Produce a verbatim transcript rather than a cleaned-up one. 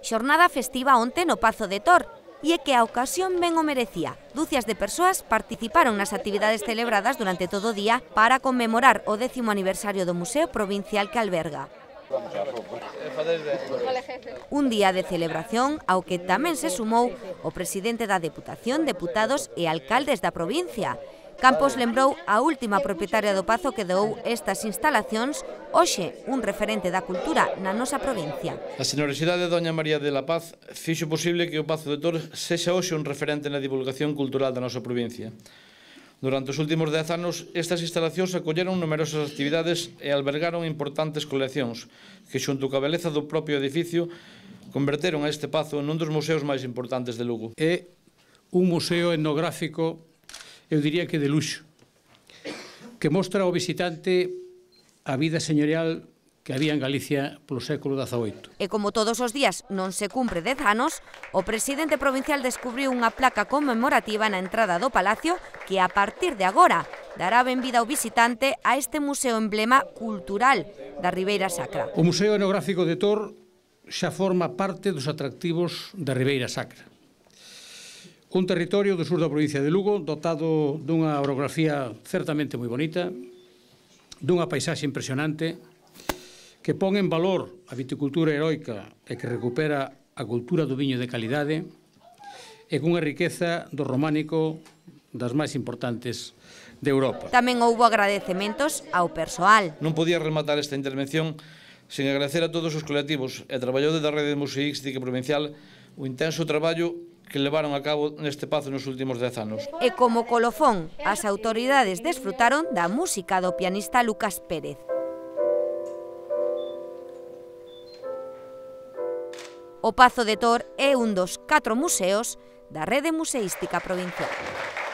Xornada festiva onte no Pazo de Tor, e é que a ocasión ben o merecía. Dúcias de persoas participaron nas actividades celebradas durante todo o día para conmemorar o décimo aniversario do Museo Provincial que alberga. Un día de celebración ao que tamén se sumou o presidente da Deputación, deputados e alcaldes da provincia. Campos lembrou a última propietaria do Pazo que doou estas instalacións, hoxe un referente da cultura na nosa provincia. A xenerosidade de Doña María de la Paz fixo posible que o Pazo de Tor sexa hoxe un referente na divulgación cultural da nosa provincia. Durante os últimos dez anos, estas instalacións acolleron numerosas actividades e albergaron importantes coleccións que, xunto coa beleza do propio edificio, converteron a este pazo nun dos museos máis importantes de Lugo. É un museo etnográfico, eu diría que de luxo, que mostra ao visitante a vida señorial que había en Galicia polo século dezaoito. E como todos os días non se cumpre dez anos, o presidente provincial descubriu unha placa conmemorativa na entrada do Palacio que a partir de agora dará benvida ao visitante a este museo emblema cultural da Ribeira Sacra. O Museo Etnográfico de Tor xa forma parte dos atractivos da Ribeira Sacra. Un territorio do sur da provincia de Lugo dotado dunha orografía certamente moi bonita, dunha paisaxe impresionante, que pon en valor a viticultura heroica e que recupera a cultura do viño de calidade e cunha riqueza do románico das máis importantes de Europa. Tamén houbo agradecementos ao persoal. Non podía rematar esta intervención sen agradecer a todos os colectivos e traballadores da Rede Museística Provincial o intenso traballo que levaron a cabo neste pazo nos últimos dez anos. E como colofón, as autoridades desfrutaron da música do pianista Lucas Pérez. O Pazo de Tor é un dos catro museos da Rede Museística Provincial.